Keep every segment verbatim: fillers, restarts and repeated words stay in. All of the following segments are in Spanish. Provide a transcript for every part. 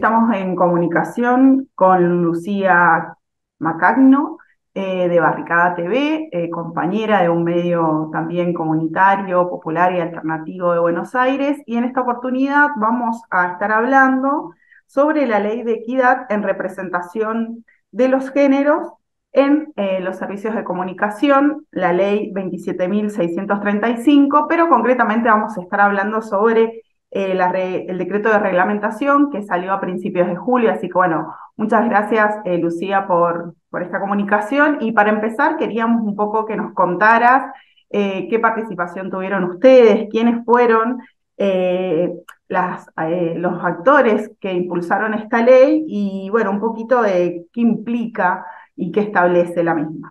estamos en comunicación con Lucía Macagno, eh, de Barricada T V, eh, compañera de un medio también comunitario, popular y alternativo de Buenos Aires, y en esta oportunidad vamos a estar hablando sobre la ley de equidad en representación de los géneros en eh, los servicios de comunicación, la ley veintisiete mil seiscientos treinta y cinco, pero concretamente vamos a estar hablando sobre eh, la re, el decreto de reglamentación que salió a principios de julio, así que bueno, muchas gracias eh, Lucía por, por esta comunicación, y para empezar queríamos un poco que nos contaras eh, qué participación tuvieron ustedes, quiénes fueron eh, las, eh, los actores que impulsaron esta ley y bueno, un poquito de qué implica y qué establece la misma.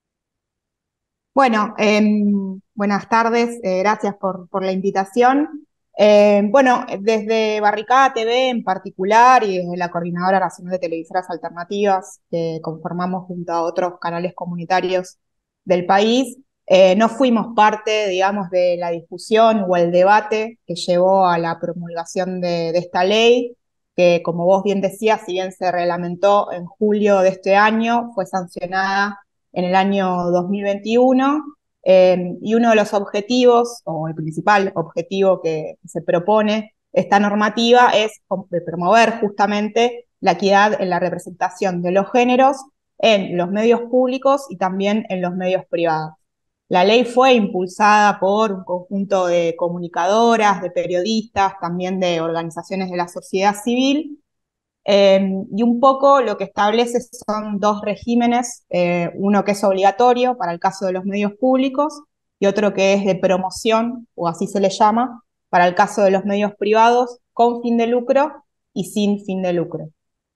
Bueno, em, buenas tardes, eh, gracias por, por la invitación. Eh, bueno, desde Barricada T V en particular y desde la Coordinadora Nacional de Televisoras Alternativas, que conformamos junto a otros canales comunitarios del país, eh, no fuimos parte, digamos, de la discusión o el debate que llevó a la promulgación de, de esta ley, que como vos bien decías, si bien se reglamentó en julio de este año, fue sancionada en el año dos mil veintiuno, eh, y uno de los objetivos, o el principal objetivo que se propone esta normativa es promover justamente la equidad en la representación de los géneros en los medios públicos y también en los medios privados. La ley fue impulsada por un conjunto de comunicadoras, de periodistas, también de organizaciones de la sociedad civil, eh, y un poco lo que establece son dos regímenes, eh, uno que es obligatorio para el caso de los medios públicos y otro que es de promoción, o así se le llama, para el caso de los medios privados con fin de lucro y sin fin de lucro.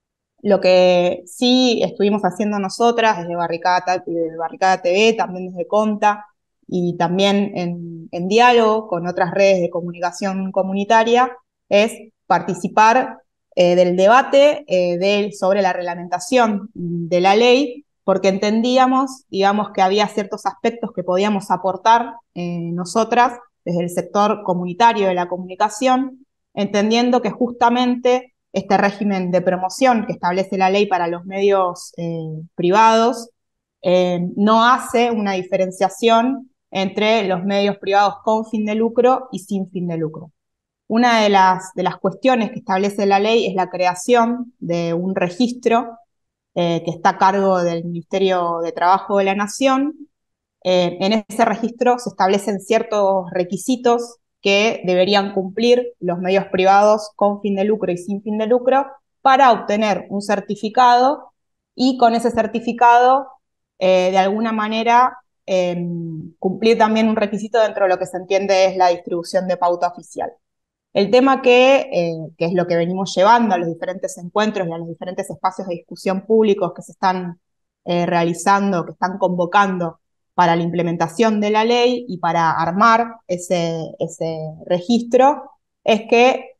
Lo que sí estuvimos haciendo nosotras desde Barricada, desde Barricada T V, también desde Conta y también en, en diálogo con otras redes de comunicación comunitaria, es participar eh, del debate eh, de, sobre la reglamentación de la ley, porque entendíamos, digamos, que había ciertos aspectos que podíamos aportar eh, nosotras desde el sector comunitario de la comunicación, entendiendo que justamente este régimen de promoción que establece la ley para los medios eh, privados eh, no hace una diferenciación entre los medios privados con fin de lucro y sin fin de lucro. Una de las, de las cuestiones que establece la ley es la creación de un registro eh, que está a cargo del Ministerio de Trabajo de la Nación. Eh, en ese registro se establecen ciertos requisitos que deberían cumplir los medios privados con fin de lucro y sin fin de lucro para obtener un certificado y con ese certificado, eh, de alguna manera, eh, cumplir también un requisito dentro de lo que se entiende es la distribución de pauta oficial. El tema que, eh, que es lo que venimos llevando a los diferentes encuentros y a los diferentes espacios de discusión públicos que se están eh, realizando, que están convocando para la implementación de la ley y para armar ese, ese registro, es que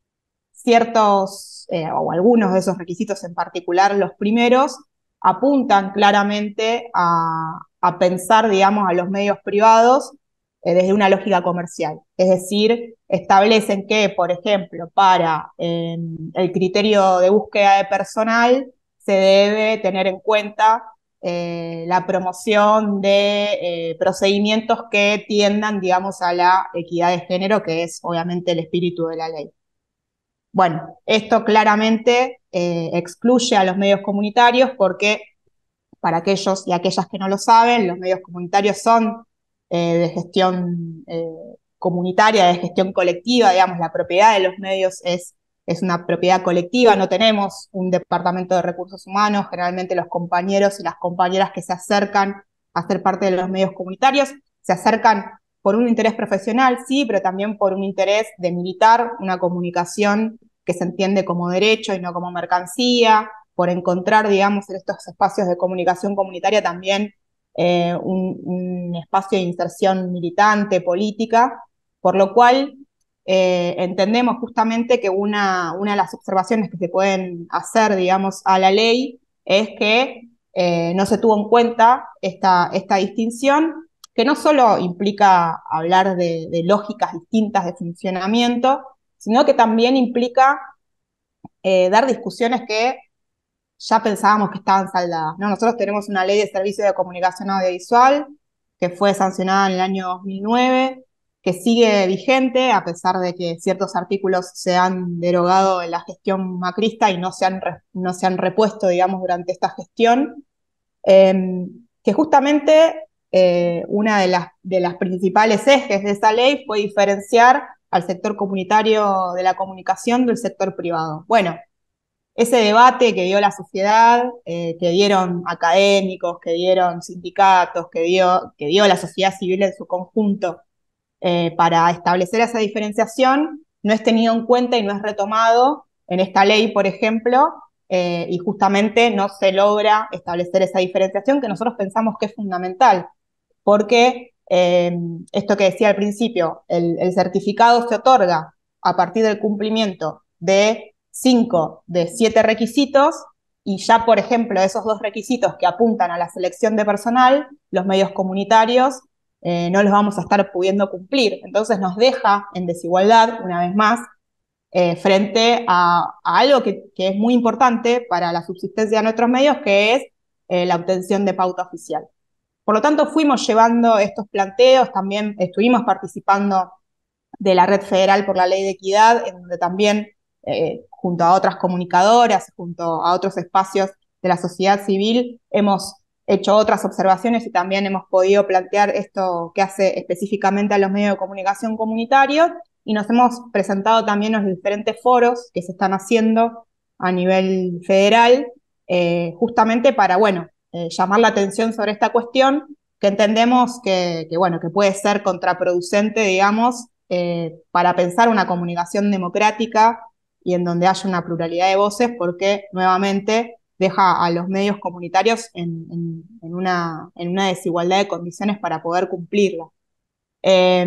ciertos, eh, o algunos de esos requisitos en particular, los primeros, apuntan claramente a, a pensar, digamos, a los medios privados eh, desde una lógica comercial. Es decir, establecen que, por ejemplo, para eh, el criterio de búsqueda de personal se debe tener en cuenta eh, la promoción de eh, procedimientos que tiendan, digamos, a la equidad de género, que es obviamente el espíritu de la ley. Bueno, esto claramente eh, excluye a los medios comunitarios porque, para aquellos y aquellas que no lo saben, los medios comunitarios son eh, de gestión eh, comunitaria, de gestión colectiva, digamos, la propiedad de los medios es, es una propiedad colectiva, no tenemos un departamento de recursos humanos, generalmente los compañeros y las compañeras que se acercan a ser parte de los medios comunitarios se acercan por un interés profesional, sí, pero también por un interés de militar una comunicación que se entiende como derecho y no como mercancía, por encontrar, digamos, en estos espacios de comunicación comunitaria también eh, un, un espacio de inserción militante, política, por lo cual eh, entendemos justamente que una, una de las observaciones que se pueden hacer, digamos, a la ley es que eh, no se tuvo en cuenta esta, esta distinción, que no solo implica hablar de, de lógicas distintas de funcionamiento, sino que también implica eh, dar discusiones que ya pensábamos que estaban saldadas, ¿no? Nosotros tenemos una ley de servicio de comunicación audiovisual que fue sancionada en el año dos mil nueve, que sigue vigente a pesar de que ciertos artículos se han derogado en la gestión macrista y no se han, no se han repuesto, digamos, durante esta gestión, eh, que justamente eh, una de las, de las principales ejes de esa ley fue diferenciar al sector comunitario de la comunicación del sector privado. Bueno, ese debate que dio la sociedad, eh, que dieron académicos, que dieron sindicatos, que dio, que dio la sociedad civil en su conjunto eh, para establecer esa diferenciación, no es tenido en cuenta y no es retomado en esta ley, por ejemplo, eh, y justamente no se logra establecer esa diferenciación que nosotros pensamos que es fundamental, porque eh, esto que decía al principio, el, el certificado se otorga a partir del cumplimiento de cinco de siete requisitos, y ya, por ejemplo, esos dos requisitos que apuntan a la selección de personal, los medios comunitarios eh, no los vamos a estar pudiendo cumplir. Entonces nos deja en desigualdad, una vez más, eh, frente a, a algo que, que, es muy importante para la subsistencia de nuestros medios, que es eh, la obtención de pauta oficial. Por lo tanto, fuimos llevando estos planteos, también estuvimos participando de la Red Federal por la Ley de Equidad, en donde también, eh, junto a otras comunicadoras, junto a otros espacios de la sociedad civil, hemos hecho otras observaciones y también hemos podido plantear esto que hace específicamente a los medios de comunicación comunitarios, y nos hemos presentado también en los diferentes foros que se están haciendo a nivel federal, eh, justamente para, bueno, eh, llamar la atención sobre esta cuestión, que entendemos que, que, bueno, que puede ser contraproducente, digamos, eh, para pensar una comunicación democrática y en donde haya una pluralidad de voces, porque nuevamente deja a los medios comunitarios en, en, en, una, en una desigualdad de condiciones para poder cumplirla. Eh,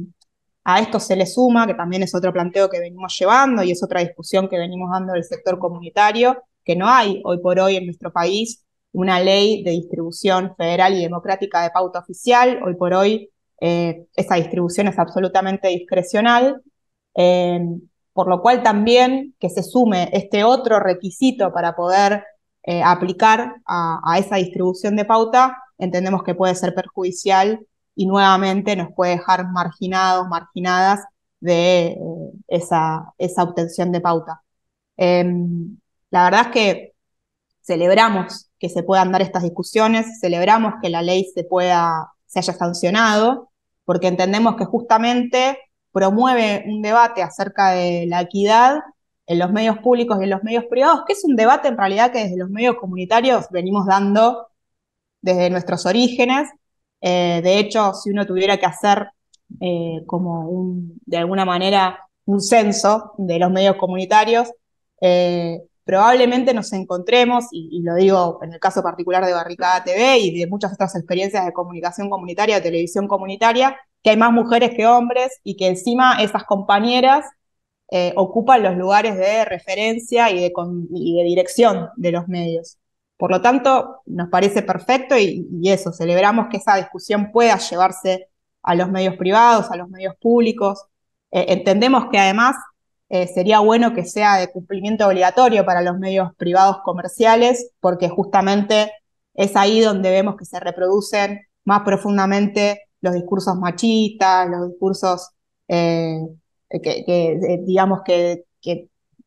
a esto se le suma, que también es otro planteo que venimos llevando y es otra discusión que venimos dando del sector comunitario, que no hay hoy por hoy en nuestro país una ley de distribución federal y democrática de pauta oficial. Hoy por hoy eh, esa distribución es absolutamente discrecional, eh, por lo cual también que se sume este otro requisito para poder eh, aplicar a, a esa distribución de pauta, entendemos que puede ser perjudicial y nuevamente nos puede dejar marginados, marginadas de eh, esa, esa obtención de pauta. Eh, la verdad es que celebramos que se puedan dar estas discusiones, celebramos que la ley se pueda, se haya sancionado, porque entendemos que justamente promueve un debate acerca de la equidad en los medios públicos y en los medios privados, que es un debate en realidad que desde los medios comunitarios venimos dando desde nuestros orígenes. Eh, de hecho, si uno tuviera que hacer eh, como un, de alguna manera un censo de los medios comunitarios, eh, probablemente nos encontremos, y, y lo digo en el caso particular de Barricada T V y de muchas otras experiencias de comunicación comunitaria, de televisión comunitaria, que hay más mujeres que hombres y que encima esas compañeras eh, ocupan los lugares de referencia y de, y de dirección de los medios. Por lo tanto, nos parece perfecto y, y eso, celebramos que esa discusión pueda llevarse a los medios privados, a los medios públicos. Eh, entendemos que además eh, sería bueno que sea de cumplimiento obligatorio para los medios privados comerciales, porque justamente es ahí donde vemos que se reproducen más profundamente los discursos machistas, los discursos eh, que, que, digamos que, que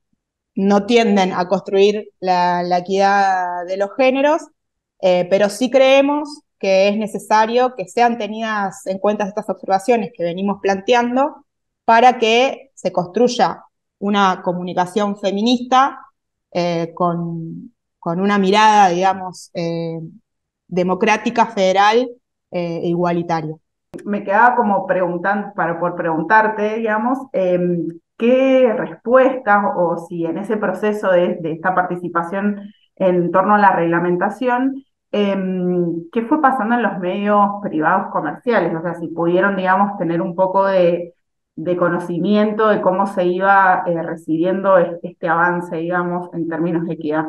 no tienden a construir la, la equidad de los géneros, eh, pero sí creemos que es necesario que sean tenidas en cuenta estas observaciones que venimos planteando para que se construya una comunicación feminista eh, con, con una mirada, digamos, eh, democrática, federal eh, e igualitaria. Me quedaba como preguntando, para por preguntarte, digamos, eh, qué respuestas o si en ese proceso de, de esta participación en torno a la reglamentación, eh, qué fue pasando en los medios privados comerciales, o sea, si pudieron, digamos, tener un poco de, de conocimiento de cómo se iba eh, recibiendo este avance, digamos, en términos de equidad.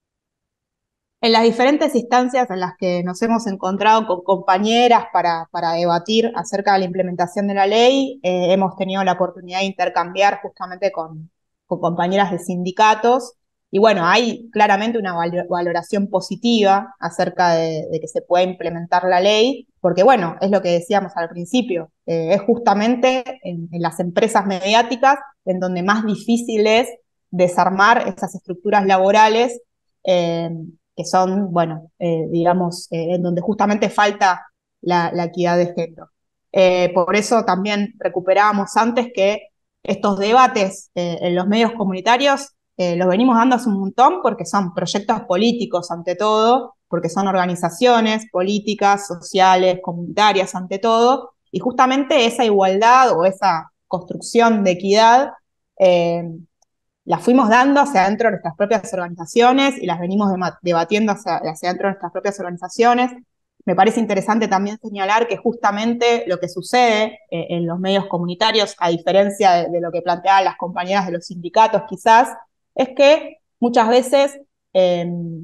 En las diferentes instancias en las que nos hemos encontrado con compañeras para, para debatir acerca de la implementación de la ley, eh, hemos tenido la oportunidad de intercambiar justamente con, con compañeras de sindicatos, y bueno, hay claramente una valoración positiva acerca de, de que se pueda implementar la ley, porque bueno, es lo que decíamos al principio, eh, es justamente en, en las empresas mediáticas en donde más difícil es desarmar esas estructuras laborales eh, que son, bueno, eh, digamos, eh, en donde justamente falta la, la equidad de género. Eh, por eso también recuperábamos antes que estos debates eh, en los medios comunitarios eh, los venimos dando hace un montón porque son proyectos políticos ante todo, porque son organizaciones políticas, sociales, comunitarias ante todo, y justamente esa igualdad o esa construcción de equidad eh, la fuimos dando hacia adentro de nuestras propias organizaciones y las venimos debatiendo hacia, hacia adentro de nuestras propias organizaciones. Me parece interesante también señalar que justamente lo que sucede eh, en los medios comunitarios, a diferencia de, de lo que planteaban las compañeras de los sindicatos quizás, es que muchas veces eh,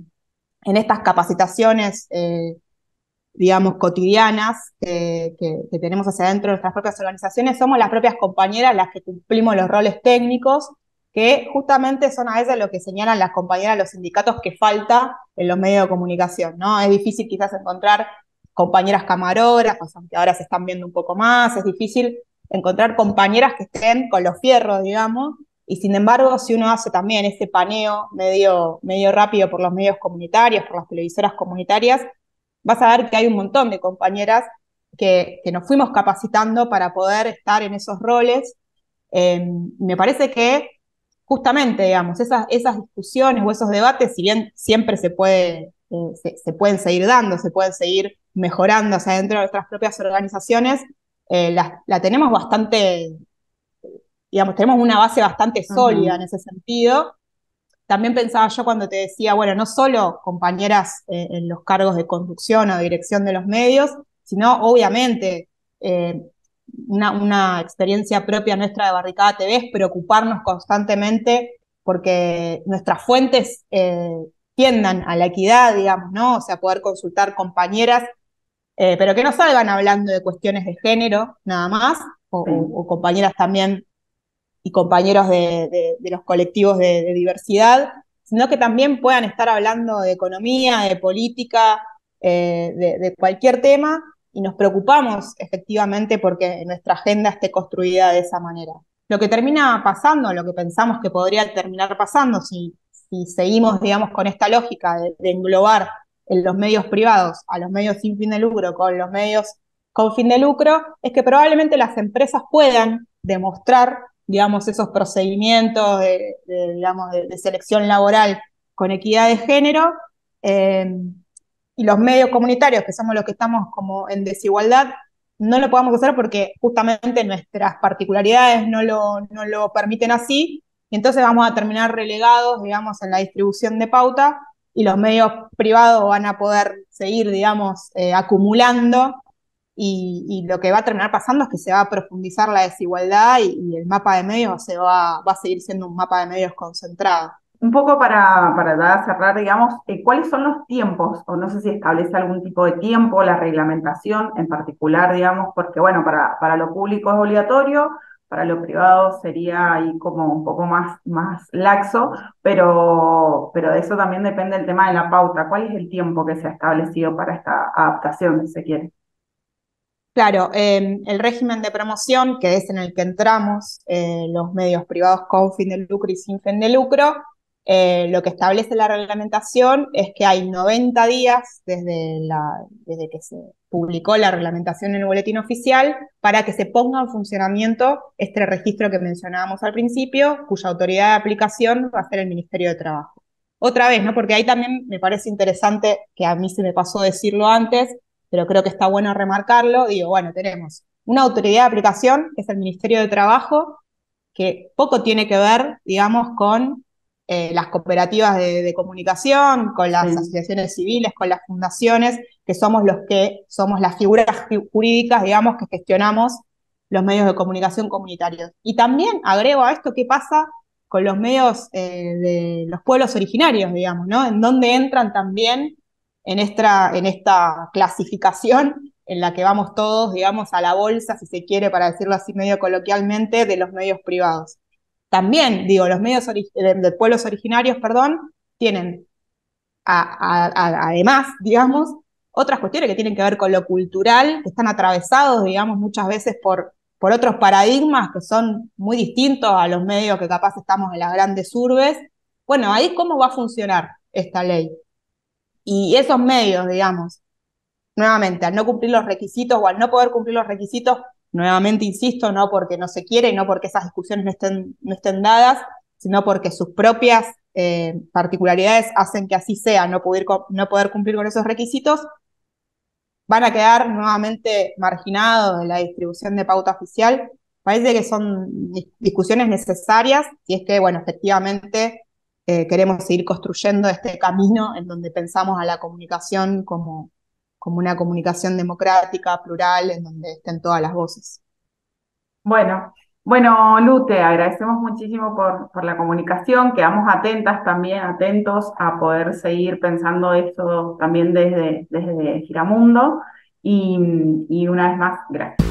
en estas capacitaciones, eh, digamos, cotidianas eh, que, que tenemos hacia adentro de nuestras propias organizaciones, somos las propias compañeras las que cumplimos los roles técnicos, que justamente son a veces lo que señalan las compañeras de los sindicatos que falta en los medios de comunicación, ¿no? Es difícil quizás encontrar compañeras camarógrafas, aunque ahora se están viendo un poco más, es difícil encontrar compañeras que estén con los fierros, digamos, y sin embargo, si uno hace también ese paneo medio, medio rápido por los medios comunitarios, por las televisoras comunitarias, vas a ver que hay un montón de compañeras que, que nos fuimos capacitando para poder estar en esos roles. Eh, me parece que justamente, digamos, esas, esas discusiones o esos debates, si bien siempre se, puede, eh, se, se pueden seguir dando, se pueden seguir mejorando hacia dentro de nuestras propias organizaciones, eh, la, la tenemos bastante, digamos, tenemos una base bastante sólida en Ujú. ese sentido. También pensaba yo cuando te decía, bueno, no solo compañeras eh, en los cargos de conducción o dirección de los medios, sino obviamente eh, una, una experiencia propia nuestra de Barricada T V es preocuparnos constantemente porque nuestras fuentes eh, tiendan a la equidad, digamos, ¿no? O sea, poder consultar compañeras, eh, pero que no salgan hablando de cuestiones de género nada más, o, o, Sí. o compañeras también y compañeros de, de, de los colectivos de, de, diversidad, sino que también puedan estar hablando de economía, de política, eh, de, de cualquier tema, y nos preocupamos efectivamente porque nuestra agenda esté construida de esa manera. Lo que termina pasando, lo que pensamos que podría terminar pasando si, si seguimos, digamos, con esta lógica de, de englobar en los medios privados a los medios sin fin de lucro con los medios con fin de lucro, es que probablemente las empresas puedan demostrar, digamos, esos procedimientos de, de digamos, de, de, selección laboral con equidad de género, eh, y los medios comunitarios, que somos los que estamos como en desigualdad, no lo podamos hacer porque justamente nuestras particularidades no lo, no lo permiten así, y entonces vamos a terminar relegados, digamos, en la distribución de pauta, y los medios privados van a poder seguir, digamos, eh, acumulando, y, y, lo que va a terminar pasando es que se va a profundizar la desigualdad y, y el mapa de medios se va, va a seguir siendo un mapa de medios concentrado. Un poco para, para dar a cerrar, digamos, eh, ¿cuáles son los tiempos? O no sé si establece algún tipo de tiempo, la reglamentación en particular, digamos, porque bueno, para, para lo público es obligatorio, para lo privado sería ahí como un poco más, más laxo, pero, pero de eso también depende el tema de la pauta. ¿Cuál es el tiempo que se ha establecido para esta adaptación, si se quiere? Claro, eh, el régimen de promoción, que es en el que entramos eh, los medios privados con fin de lucro y sin fin de lucro, eh, lo que establece la reglamentación es que hay noventa días desde, la, desde que se publicó la reglamentación en el boletín oficial para que se ponga en funcionamiento este registro que mencionábamos al principio, cuya autoridad de aplicación va a ser el Ministerio de Trabajo. Otra vez, ¿no? Porque ahí también me parece interesante, que a mí se me pasó decirlo antes, pero creo que está bueno remarcarlo, digo, bueno, tenemos una autoridad de aplicación, que es el Ministerio de Trabajo, que poco tiene que ver, digamos, con eh, las cooperativas de, de comunicación, con las Sí. asociaciones civiles, con las fundaciones, que somos los que somos las figuras jurídicas, digamos, que gestionamos los medios de comunicación comunitarios. Y también agrego a esto qué pasa con los medios eh, de los pueblos originarios, digamos, ¿no? En donde entran también en esta, en esta clasificación en la que vamos todos, digamos, a la bolsa, si se quiere, para decirlo así medio coloquialmente, de los medios privados. también, digo, los medios ori- de, de pueblos originarios, perdón, tienen a, a, a, además, digamos, otras cuestiones que tienen que ver con lo cultural, que están atravesados, digamos, muchas veces por, por otros paradigmas que son muy distintos a los medios que capaz estamos en las grandes urbes. Bueno, ahí cómo va a funcionar esta ley. Y esos medios, digamos, nuevamente, al no cumplir los requisitos o al no poder cumplir los requisitos, nuevamente insisto, no porque no se quiere, no porque esas discusiones no estén, no estén dadas, sino porque sus propias eh, particularidades hacen que así sea, no poder, no poder cumplir con esos requisitos, van a quedar nuevamente marginados de la distribución de pauta oficial. Parece que son discusiones necesarias y es que, bueno, efectivamente eh, queremos seguir construyendo este camino en donde pensamos a la comunicación como, como una comunicación democrática, plural, en donde estén todas las voces. Bueno, bueno, Lu, te agradecemos muchísimo por, por la comunicación. Quedamos atentas también, atentos a poder seguir pensando esto también desde, desde Giramundo. Y, y una vez más, gracias.